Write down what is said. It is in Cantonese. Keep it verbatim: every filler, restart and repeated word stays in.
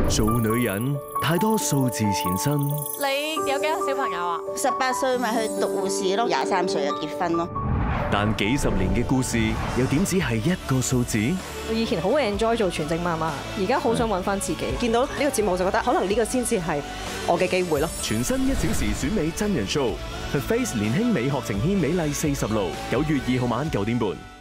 做女人太多數字纏身， 你有幾個小朋友啊？ 十八歲咪去讀護士咯，廿三歲就結婚咯。 但幾十年嘅故事又點止係一個數字？ 我以前好 enjoy 做全職媽媽，而家好想揾翻自己。見到呢個節目就覺得可能呢個先至係我嘅機會咯。 全新一小時選美真人 show，Her Face 年輕美學呈現美麗四十路，九月二號晚九點半。